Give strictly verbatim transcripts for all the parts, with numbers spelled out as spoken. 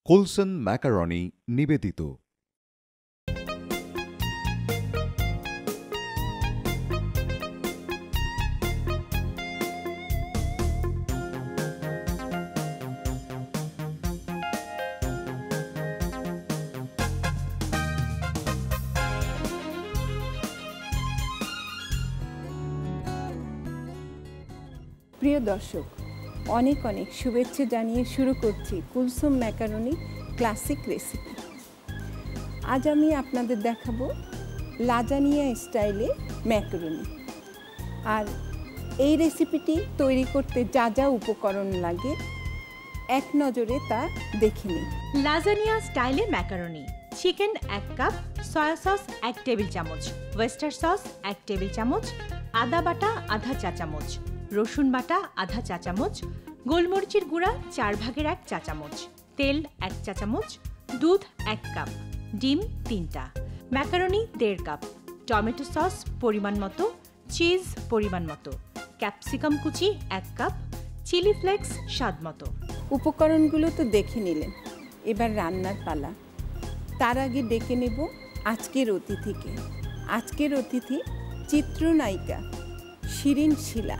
কুলসুন macaroni নিবেদিত। প্রিয় দর্শক, অনেক অনেক শুভেচ্ছা জানিয়ে শুরু করছি কুলসুম ম্যাকারনি ক্লাসিক রেসিপি। আজ আমি আপনাদের দেখাবো লাজানিয়া স্টাইলে ম্যাকারনি। আর এই রেসিপিটি তৈরি করতে যা যা উপকরণ লাগে এক নজরে তা দেখে নিই। লাজানিয়া স্টাইলে ম্যাকারনি: চিকেন এক কাপ, সয়া সস এক টেবিল চামচ, ওয়েস্টার সস এক টেবিল চামচ, আদা বাটা আধা চা চামচ, রসুন বাটা আধা চা চামচ, গোলমরিচের গুঁড়া চার ভাগের এক চা চামচ, তেল এক চা চামচ, দুধ এক কাপ, ডিম তিনটা, ম্যাকারনি দেড় কাপ, টমেটো সস পরিমাণ মতো, চিজ পরিমাণ মতো, ক্যাপসিকাম কুচি এক কাপ, চিলি ফ্লেক্স স্বাদ মতো। উপকরণগুলো তো দেখে নিলেন, এবার রান্নার পালা। তার আগে ডেকে নেব আজকের অতিথিকে। আজকের অতিথি চিত্রনায়িকা শিরিন শিলা।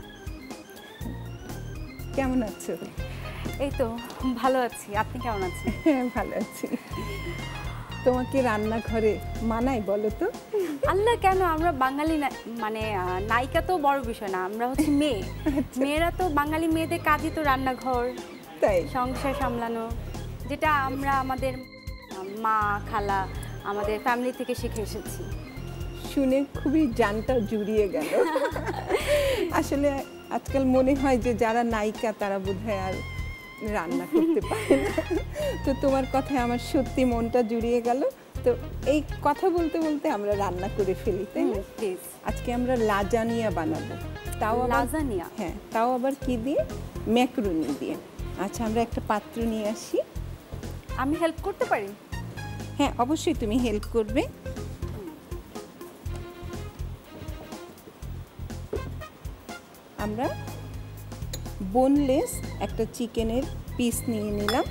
কেমন আছো? এই তো ভালো আছি, আপনি কেমন আছেন? হ্যাঁ, ভালো আছি। তোমাকে রান্নাঘরে মানায় বলো তো? আল্লাহ, কেন? আমরা বাঙালি, মানে নায়িকা তো বড় বিষয় না, আমরা হচ্ছে মেয়ে। মেয়েরা তো, বাঙালি মেয়েদের কাজই তো রান্নাঘর, তাই সংসার সামলানো, যেটা আমরা আমাদের মা খালা আমাদের ফ্যামিলি থেকে শিখে এসেছি। শুনে খুবই জানটা জুড়িয়ে গেল। আসলে আজকাল মনে হয় যে যারা নায়িকা তারা বোধহয় আর রান্না করতে পারে না। তো তোমার কথায় আমার সত্যি মনটা জুড়িয়ে গেল। তো এই কথা বলতে বলতে আমরা রান্না করে ফেলি, তাই না? প্লিজ। আজকে আমরা লাজানিয়া বানাবো। তাও লাজানিয়া? হ্যাঁ, তাও আবার কি দিয়ে? ম্যাকারনি দিয়ে। আচ্ছা, আমরা একটা পাত্র নিয়ে আসি। আমি হেল্প করতে পারি? হ্যাঁ, অবশ্যই তুমি হেল্প করবে। আমরা বোনলেস একটা চিকেনের পিস নিয়ে নিলাম।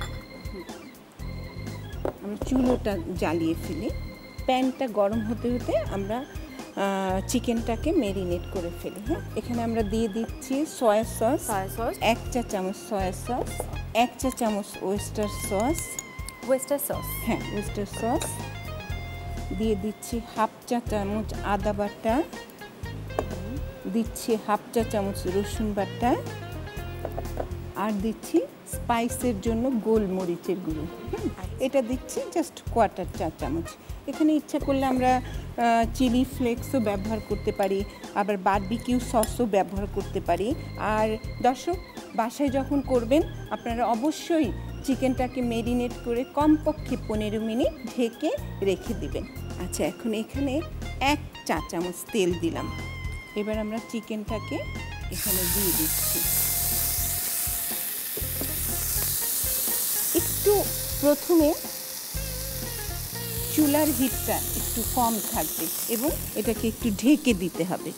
আমরা চুলোটা জ্বালিয়ে ফেলি। প্যানটা গরম হতে হতে আমরা চিকেনটাকে মেরিনেট করে ফেলি। হ্যাঁ, এখানে আমরা দিয়ে দিচ্ছি সয়া সস, সয়া সস এক চা চামচ, সয়া সস এক চা চামচ, ওয়েস্টার সস ওয়েস্টার সস হ্যাঁ ওয়েস্টার সস দিয়ে দিচ্ছি হাফ চা চামচ আদা বাটা, দিচ্ছি হাফ চা চামচ রসুন বাটা, আর দিচ্ছি স্পাইসের জন্য গোলমরিচের গুঁড়ো। এটা দিচ্ছি জাস্ট কোয়ার্টার চা চামচ। এখানে ইচ্ছা করলে আমরা চিলি ফ্লেক্সও ব্যবহার করতে পারি, আবার বারবিকিউ সসও ব্যবহার করতে পারি। আর দর্শক, বাসায় যখন করবেন আপনারা অবশ্যই চিকেনটাকে মেরিনেট করে কমপক্ষে পনেরো মিনিট ঢেকে রেখে দিবেন। আচ্ছা, এখন এখানে এক চা চামচ তেল দিলাম। এবার আমরা চিকেনটাকে এখানে দিয়ে দিচ্ছি। একটু প্রথমে চুলার হিটটা একটু কম থাকবে এবং এটাকে একটু ঢেকে দিতে হবে।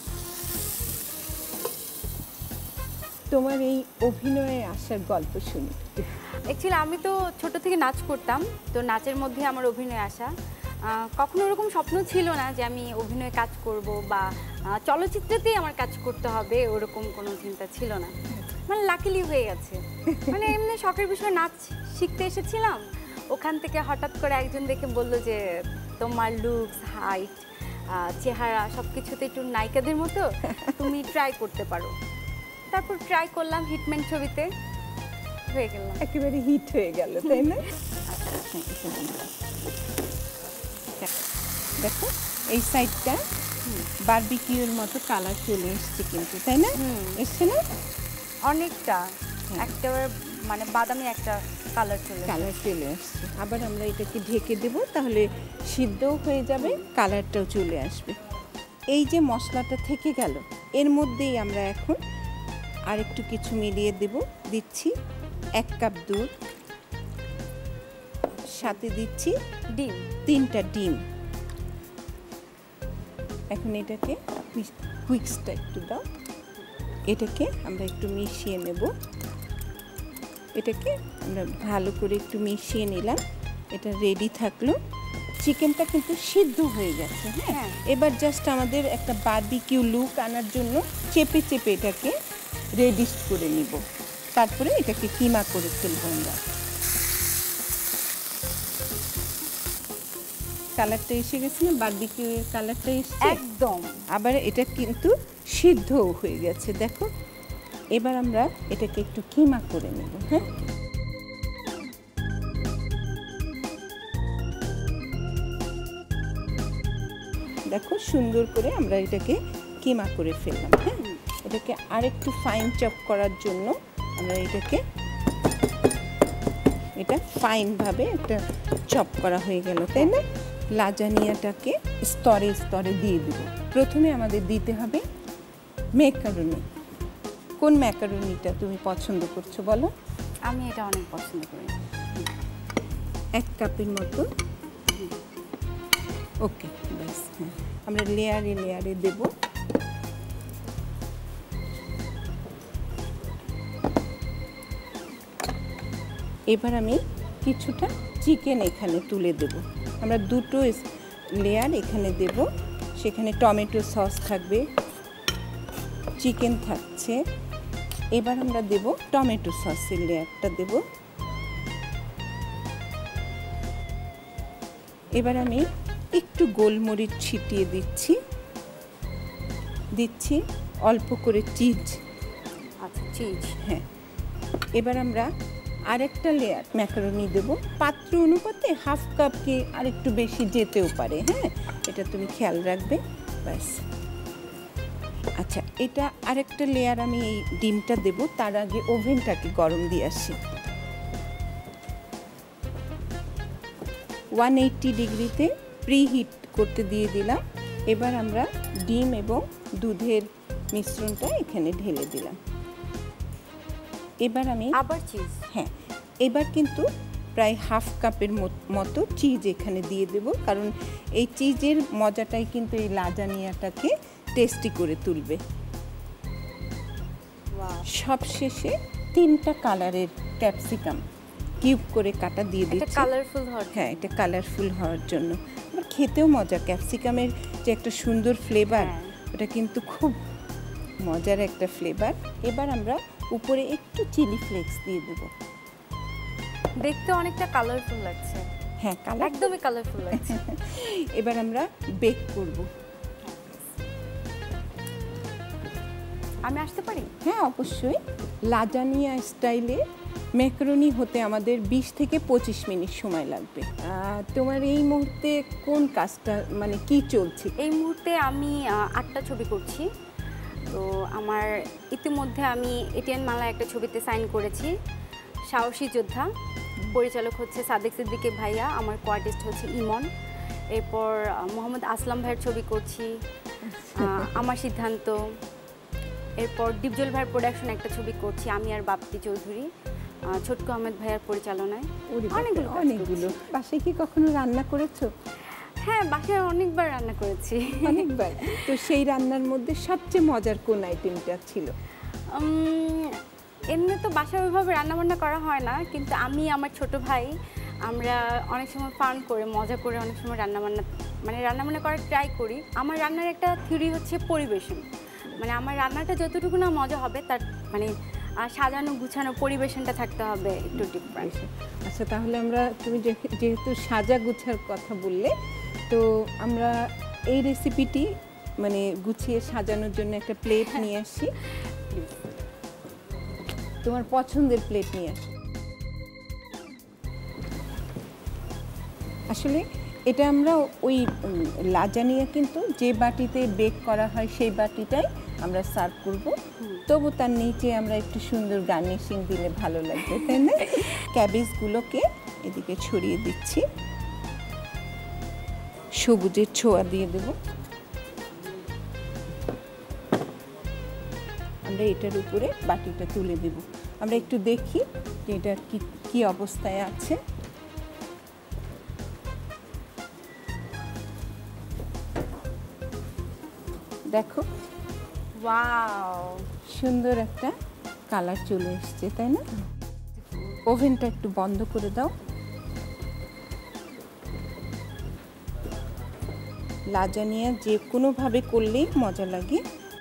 তোমার এই অভিনয়ে আসার গল্প শুনি। অ্যাকচুয়ালি আমি তো ছোট থেকে নাচ করতাম, তো নাচের মধ্যে আমার অভিনয় আসা। কখনো ওরকম স্বপ্ন ছিল না যে আমি অভিনয়ে কাজ করব বা চলচ্চিত্রেতেই আমার কাজ করতে হবে, ওরকম কোনো চিন্তা ছিল না। মানে লাকিলি হয়ে গেছে। মানে এমনি শখের বিষয়ে নাচ শিখতে এসেছিলাম, ওখান থেকে হঠাৎ করে একজন দেখে বলল যে তোমার লুকস, হাইট, চেহারা সব কিছুতে একটু নায়িকাদের মতো, তুমি ট্রাই করতে পারো। তারপর ট্রাই করলাম, হিটম্যান ছবিতে হয়ে গেলাম। একেবারে হিট হয়ে গেল, তাই না? দেখো এই সাইডটা বারবিকিউর মতো কালার চলে এসছে কিন্তু, তাই না? এসছে না? অনেকটা, একটা মানে বাদামি একটা কালার চলে কালার চলে আসছে। আবার আমরা এটাকে ঢেকে দেব, তাহলে সিদ্ধও হয়ে যাবে, কালারটাও চলে আসবে। এই যে মশলাটা থেকে গেল, এর মধ্যেই আমরা এখন আর একটু কিছু মিলিয়ে দেব। দিচ্ছি এক কাপ দুধ, সাথে দিচ্ছি ডিম, তিনটা ডিম। এখন এটাকে হুইক্সটা একটু দাও, এটাকে আমরা একটু মিশিয়ে নেব। এটাকে আমরা ভালো করে একটু মিশিয়ে নিলাম, এটা রেডি থাকলো। চিকেনটা কিন্তু সিদ্ধ হয়ে গেছে। হ্যাঁ, এবার জাস্ট আমাদের একটা বারবিকিউ লুক আনার জন্য চেপে চেপে এটাকে রেডিশ করে নিব, তারপরে এটাকে কিমা করে ফেলবো আমরা। কালারটা এসে গেছে না, বারবিকিউ এর কালারটা এসছে একদম। আবার এটা কিন্তু সিদ্ধও হয়ে গেছে, দেখো। এবার আমরা এটাকে একটু কিমা করে নেব। হ্যাঁ, দেখো সুন্দর করে আমরা এটাকে কিমা করে ফেললাম। হ্যাঁ, এটাকে আরেকটু ফাইন চপ করার জন্য আমরা এটাকে এটা ফাইনভাবে একটা চপ করা হয়ে গেল, তাই না? লাজানিয়াটাকে স্তরে স্তরে দিয়ে দিব। প্রথমে আমাদের দিতে হবে ম্যাকারনি। কোন ম্যাকারনিটা তুমি পছন্দ করছো বলো? আমি এটা অনেক পছন্দ করি। এক কাপের মতো। ওকে, ব্যাস। হ্যাঁ, আমরা লেয়ারে লেয়ারে দেব। এবার আমি কিছুটা চিকেন এখানে তুলে দেব। আমরা দুটো লেয়ার এখানে দেব, সেখানে টমেটো সস থাকবে, চিকেন থাকছে। এবার আমরা দেব টমেটো সসের লেয়ারটা দেব। এবার আমি একটু গোলমরিচ ছিটিয়ে দিচ্ছি দিচ্ছি অল্প করে চিজ। আচ্ছা, চিজ। হ্যাঁ, এবার আমরা আরেকটা লেয়ার ম্যাকারনি দেব। পাত্র অনুপাতে হাফ কাপ কি আরেকটু বেশি যেতেও পারে। হ্যাঁ, এটা তুমি খেয়াল রাখবে, ব্যাস। আচ্ছা, এটা আরেকটা লেয়ার আমি এই ডিমটা দেব, তার আগে ওভেনটাকে গরম দিয়ে আসি। ওয়ান এইট্টি ডিগ্রিতে প্রিহিট করতে দিয়ে দিলাম। এবার আমরা ডিম এবং দুধের মিশ্রণটা এখানে ঢেলে দিলাম। এবার আমি আবার চিজ। হ্যাঁ, এবার কিন্তু প্রায় হাফ কাপের মতো চিজ এখানে দিয়ে দেব, কারণ এই চিজের মজাটাই কিন্তু এই লাজানিয়াটাকে টেস্টি করে তুলবে। সবশেষে তিনটা কালারের ক্যাপসিকাম কিউব করে কাটা দিয়ে দিচ্ছি। কালারফুল হওয়ার, হ্যাঁ, এটা কালারফুল হওয়ার জন্য। আবার খেতেও মজা, ক্যাপসিকামের যে একটা সুন্দর ফ্লেভার, ওটা কিন্তু খুব মজার একটা ফ্লেভার। এবার আমরা উপরে একটু চিলি ফ্লেক্স দিয়ে দেব। দেখতে অনেকটা কালারফুল লাগছে। হ্যাঁ, কালার একদমই কালারফুল লাগছে। এবার আমরা বেক করব। আমি আসতে পারি? হ্যাঁ, অবশ্যই। লাজানিয়া স্টাইলে ম্যাকারনি হতে আমাদের বিশ থেকে পঁচিশ মিনিট সময় লাগবে। তোমার এই মুহূর্তে কোন কাজটা, মানে কি চলছে? এই মুহূর্তে আমি আটটা ছবি করছি। তো আমার ইতিমধ্যে আমি এটিএন মালা একটা ছবিতে সাইন করেছি, সাহসী যোদ্ধা। পরিচালক হচ্ছে সাদেক সিদ্দিকী ভাইয়া, আমার কোয়ার্টিস্ট হচ্ছে ইমন। এরপর মোহাম্মদ আসলাম ভাইয়ের ছবি করছি, আমার সিদ্ধান্ত। এরপর ডিপজল ভাইয়ের প্রোডাকশন একটা ছবি করছি, আমি আর বাপ্তি চৌধুরী, ছোটকু আহমেদ ভাইয়ার পরিচালনায়। অনেকগুলো অনেকগুলো বাসায় কি কখনো রান্না করেছো? হ্যাঁ, বাসায় অনেকবার রান্না করেছি। অনেকবার। তো সেই রান্নার মধ্যে সবচেয়ে মজার কোন আইটেমটা ছিল? এমনি তো বাসায় ওইভাবে রান্নাবান্না করা হয় না, কিন্তু আমি আমার ছোট ভাই আমরা অনেক সময় ফান করে মজা করে অনেক সময় রান্নাবান্না মানে রান্নাবান্না করার ট্রাই করি। আমার রান্নার একটা থিওরি হচ্ছে পরিবেশন, মানে আমার রান্নাটা যতটুকু না মজা হবে তার মানে সাজানো গুছানো পরিবেশনটা থাকতে হবে একটু ডিফারেন্ট। আচ্ছা, তাহলে আমরা তুমি যেহেতু সাজা গুছার কথা বললে, তো আমরা এই রেসিপিটি মানে গুছিয়ে সাজানোর জন্য একটা প্লেট নিয়ে আসি। তোমার পছন্দের প্লেট নিয়ে আসি। আসলে এটা আমরা ওই লাজানিয়া কিন্তু যে বাটিতে বেক করা হয় সেই বাটিটাই আমরা সার্ভ করব। তবু তার নিচে আমরা একটু সুন্দর গার্নিশিং দিলে ভালো লাগবে, তাই না? ক্যাবেজগুলোকে এদিকে ছড়িয়ে দিচ্ছি, সবুজের ছোঁয়া দিয়ে দেব। আমরা এটার উপরে বাটিটা তুলে দেব। আমরা একটু দেখি যে এটার কি কি অবস্থায় আছে। দেখো, ওয়াও, সুন্দর একটা কালার চলে এসছে, তাই না? ওভেনটা একটু বন্ধ করে দাও। লাজানিয়া যে কোনোভাবে করলেই মজা লাগে।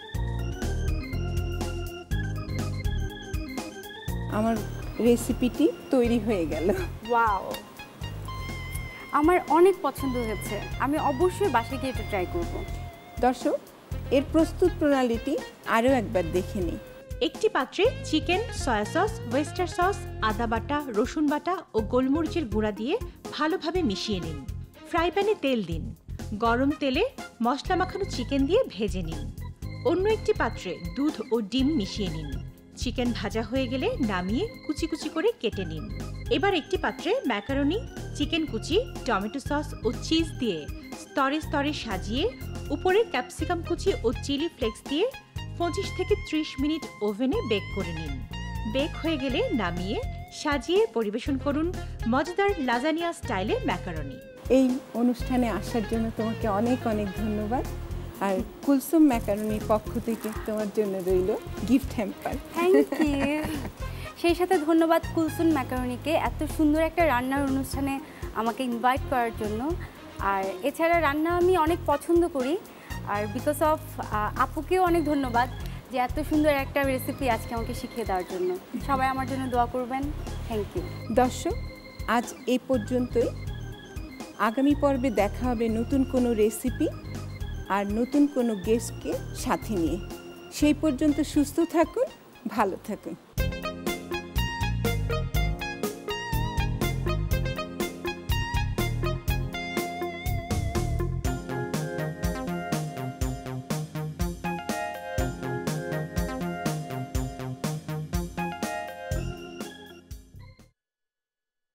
আমার রেসিপিটি তৈরি হয়ে গেল। ওয়াও, আমার অনেক পছন্দ হয়েছে। আমি অবশ্যই বাসায় গিয়ে এটা ট্রাই করব। দর্শক, এর প্রস্তুত প্রণালীটি আরও একবার দেখে নিই। একটি পাত্রে chicken, soya sauce, oyster sauce, আদা বাটা, রসুন বাটা ও গোলমরিচের গুঁড়া দিয়ে ভালোভাবে মিশিয়ে নিন। ফ্রাই প্যানে তেল দিন। গরম তেলে মশলা মাখানো চিকেন দিয়ে ভেজে নিন। অন্য একটি পাত্রে দুধ ও ডিম মিশিয়ে নিন। চিকেন ভাজা হয়ে গেলে নামিয়ে কুচি কুচি করে কেটে নিন। এবার একটি পাত্রে ম্যাকারনি, চিকেন কুচি, টমেটো সস ও চিজ দিয়ে স্তরে স্তরে সাজিয়ে উপরে ক্যাপসিকাম কুচি ও চিলি ফ্লেক্স দিয়ে পঁচিশ থেকে ত্রিশ মিনিট ওভেনে বেক করে নিন। বেক হয়ে গেলে নামিয়ে সাজিয়ে পরিবেশন করুন মজাদার লাজানিয়া স্টাইলে ম্যাকারনি। এই অনুষ্ঠানে আসার জন্য তোমাকে অনেক অনেক ধন্যবাদ। আর কুলসুম ম্যাকারনির পক্ষ থেকে তোমার জন্য রইল গিফট হ্যাম্পার। Thank you. সেই সাথে ধন্যবাদ কুলসুন ম্যাকারনিকে এত সুন্দর একটা রান্নার অনুষ্ঠানে আমাকে ইনভাইট করার জন্য। আর এছাড়া রান্না আমি অনেক পছন্দ করি। আর বিকজ অফ আপুকেও অনেক ধন্যবাদ যে এত সুন্দর একটা রেসিপি আজকে আমাকে শিখিয়ে দেওয়ার জন্য। সবাই আমার জন্য দোয়া করবেন। Thank you. দর্শক, আজ এই পর্যন্তই। আগামী পর্বে দেখা হবে নতুন কোনো রেসিপি আর নতুন কোনো গেস্টকে সাথে নিয়ে। সেই পর্যন্ত সুস্থ থাকুন, ভালো থাকুন।